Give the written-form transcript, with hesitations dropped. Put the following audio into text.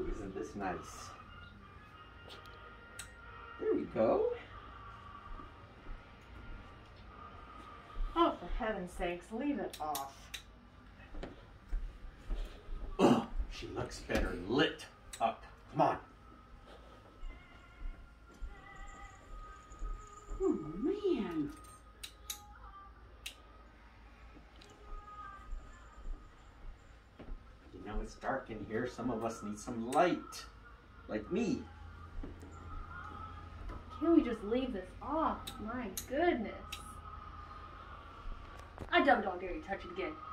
Ooh, isn't this nice? There we go. Oh, for heaven's sakes, leave it off. Ugh, she looks better lit up. Come on. Oh, man. You know it's dark in here. Some of us need some light. Like me. Can't we just leave this off? My goodness. I don't dare you touch it again.